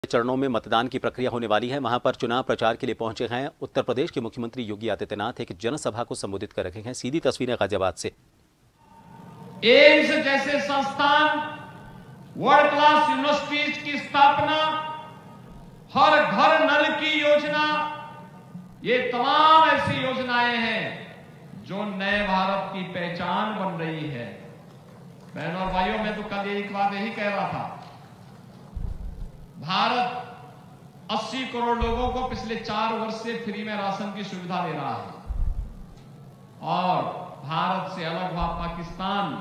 चरणों में मतदान की प्रक्रिया होने वाली है। वहां पर चुनाव प्रचार के लिए पहुंचे हैं उत्तर प्रदेश के मुख्यमंत्री योगी आदित्यनाथ एक जनसभा को संबोधित कर रहे हैं। सीधी तस्वीरें गाजियाबाद से। एम्स जैसे संस्थान, वर्ल्ड क्लास यूनिवर्सिटीज की स्थापना, हर घर नल की योजना, ये तमाम ऐसी योजनाएं हैं जो नए भारत की पहचान बन रही है। बहनों और भाइयों, मैं तो कल एक बात यही कह रहा था, भारत 80 करोड़ लोगों को पिछले 4 वर्ष से फ्री में राशन की सुविधा दे रहा है और भारत से अलग हुआ पाकिस्तान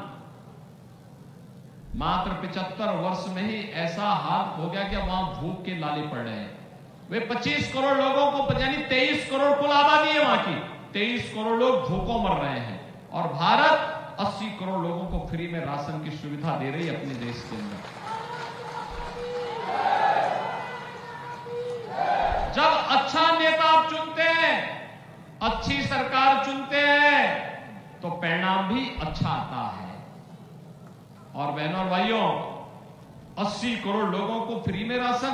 मात्र 75 वर्ष में ही ऐसा हाल हो गया कि वहां भूख के लाले पड़ रहे हैं। वे 25 करोड़ लोगों को, यानी 23 करोड़ कुल आबादी है वहां की, 23 करोड़ लोग भूखों मर रहे हैं और भारत 80 करोड़ लोगों को फ्री में राशन की सुविधा दे रही है अपने देश के अंदर। जब अच्छा नेता आप चुनते हैं, अच्छी सरकार चुनते हैं, तो परिणाम भी अच्छा आता है। और बहनों और भाइयों, 80 करोड़ लोगों को फ्री में राशन,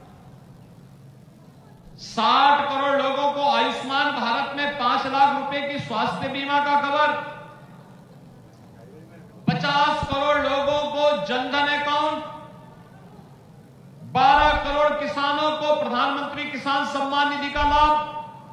60 करोड़ लोगों को आयुष्मान भारत में 5 लाख रुपए की स्वास्थ्य बीमा का कवर, 50 करोड़ लोगों को जनधन अकाउंट, 12 करोड़ किसानों को प्रधानमंत्री किसान सम्मान निधि का लाभ,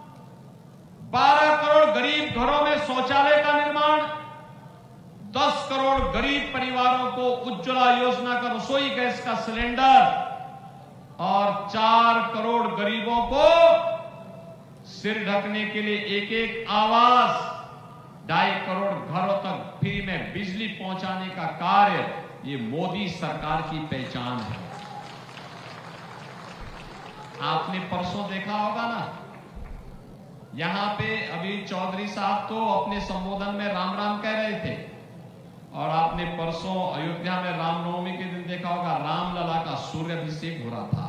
12 करोड़ गरीब घरों में शौचालय का निर्माण, 10 करोड़ गरीब परिवारों को उज्ज्वला योजना का रसोई गैस का सिलेंडर और 4 करोड़ गरीबों को सिर ढकने के लिए एक आवास, 2.5 करोड़ घरों तक फ्री में बिजली पहुंचाने का कार्य, ये मोदी सरकार की पहचान है। आपने परसों देखा होगा ना, यहां पे अभी चौधरी साहब तो अपने संबोधन में राम राम कह रहे थे और आपने परसों अयोध्या में रामनवमी के दिन देखा होगा रामलला का सूर्याभिषेक हो रहा था।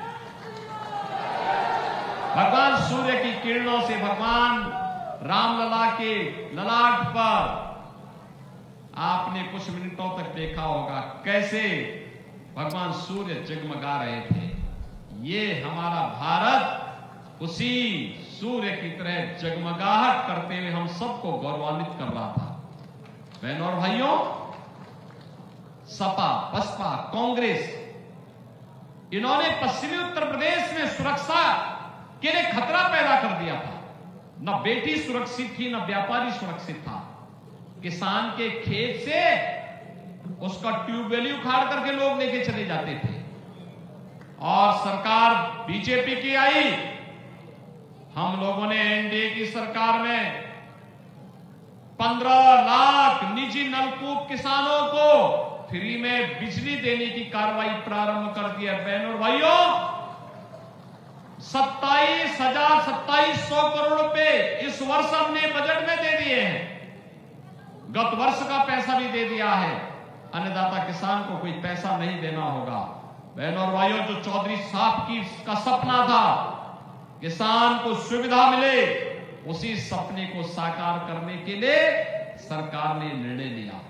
भगवान सूर्य की किरणों से भगवान रामलला के ललाट पर आपने कुछ मिनटों तक देखा होगा कैसे भगवान सूर्य जगमगा रहे थे। ये हमारा भारत उसी सूर्य की तरह जगमगाहट करते हुए हम सबको गौरवान्वित कर रहा था। बहनों और भाइयों, सपा, बसपा, कांग्रेस, इन्होंने पश्चिमी उत्तर प्रदेश में सुरक्षा के लिए खतरा पैदा कर दिया था। न बेटी सुरक्षित थी, न व्यापारी सुरक्षित था। किसान के खेत से उसका ट्यूबवेल उखाड़ करके लोग लेके चले जाते थे और सरकार बीजेपी की आई, हम लोगों ने एनडीए की सरकार में 15 लाख निजी नलकूप किसानों को फ्री में बिजली देने की कार्रवाई प्रारंभ कर दी है। बहनों और भाइयों, 27,000 करोड़ रुपए इस वर्ष हमने बजट में दे दिए हैं। गत वर्ष का पैसा भी दे दिया है। अन्नदाता किसान को कोई पैसा नहीं देना होगा। बहनों और भाइयों, जो चौधरी साहब का सपना था किसान को सुविधा मिले, उसी सपने को साकार करने के लिए सरकार ने निर्णय लिया।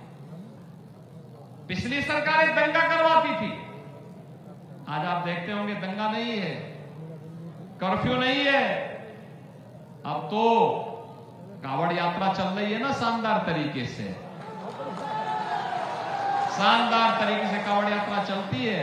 पिछली सरकारें दंगा करवाती थी, आज आप देखते होंगे दंगा नहीं है, कर्फ्यू नहीं है। अब तो कावड़ यात्रा चल रही है ना, शानदार तरीके से, शानदार तरीके से कावड़ यात्रा चलती है।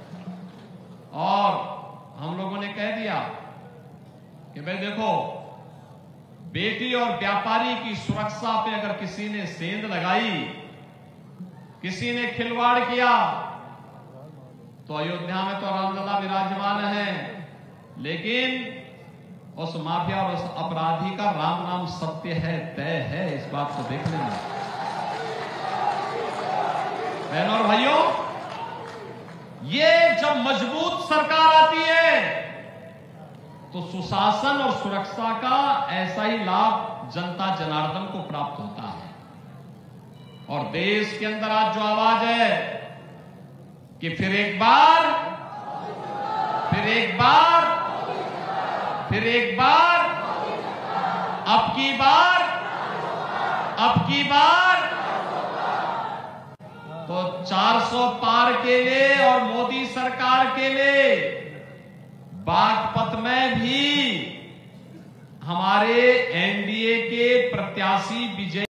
और हम लोगों ने कह दिया कि भाई देखो, बेटी और व्यापारी की सुरक्षा पे अगर किसी ने सेंध लगाई, किसी ने खिलवाड़ किया, तो अयोध्या में तो रामलला विराजमान है, लेकिन उस माफिया और उस अपराधी का राम नाम सत्य है, तय है। इस बात को देख लेना। बहनों और भाइयों, ये जब मजबूत सरकार आती है तो सुशासन और सुरक्षा का ऐसा ही लाभ जनता जनार्दन को प्राप्त होता है। और देश के अंदर आज जो आवाज है कि फिर एक बार, फिर एक बार, फिर एक बार, अब की बार, अब की बार, तो 400 पार के लिए और मोदी सरकार के लिए बागपत में भी हमारे एनडीए के प्रत्याशी विजय